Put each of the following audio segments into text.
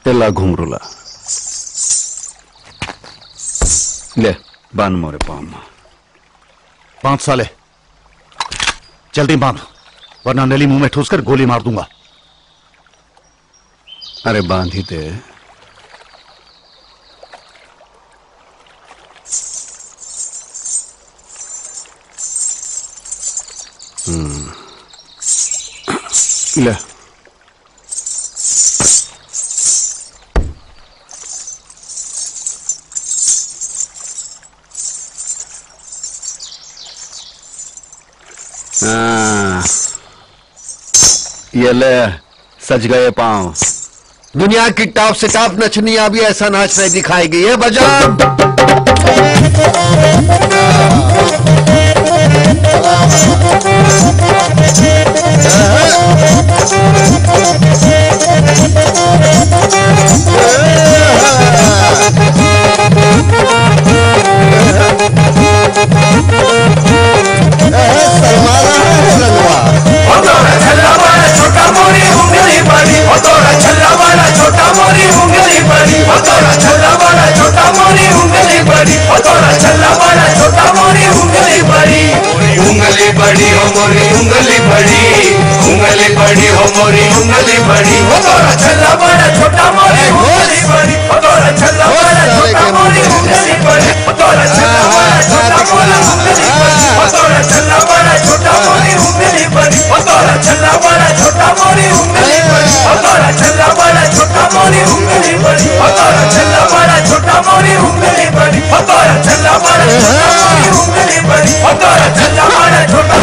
तेला घुमरुला ले बांध मोरे पाँव में। 5 साले जल्दी बांध, वरना नली मुंह में ठूस कर गोली मार दूंगा। अरे बांध ही दे। ले ये ले, सज गए पांव। दुनिया की टॉप से टॉप नचनियां भी ऐसा नाच नहीं दिखाएगी। ये बजा छोटा मोरी उंगली बड़ी, छल्ला वाला छोटा मोरी उंगली बड़ी, छल्ला वाला छोटा मोरी उंगली बड़ी, छल्ला वाला छोटा मोरी उंगली बड़ी। उंगली बड़ी हो मोरी उंगली बड़ी, उंगली बड़ी हो मोरी उंगली बड़ी, छल्ला वाला छोटा मोरी उंगली बड़ी, छल्ला वाला छोटा मोरी उंगली बड़ी, छल्ला वाला छोटा मोरी उंगली बड़ी, छल्ला वाला छोटा मोरी उंगली बड़ी, छल्ला वाला छोटा मोरी उंगली बड़ी, छल्ला वाला छोटा मोरी उंगली बड़ी, छल्ला वाला छोटा मोरी उंगली बड़ी, छल्ला वाला छोटा मोरी उंगली बड़ी, छल्ला वाला छोटा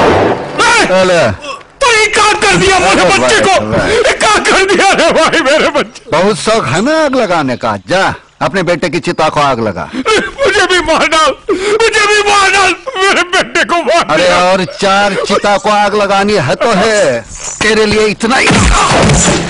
तो ये क्या कर दिया मेरे बच्चे को? ये क्या कर दिया रे भाई मेरे बच्चे? बहुत शौक है ना आग लगाने का, जा अपने बेटे की चिता को आग लगा। मुझे भी मार डाल, मुझे भी मार डाल, मेरे बेटे को मार। अरे और 4 चिता को आग लगानी है तो है, तेरे लिए इतना ही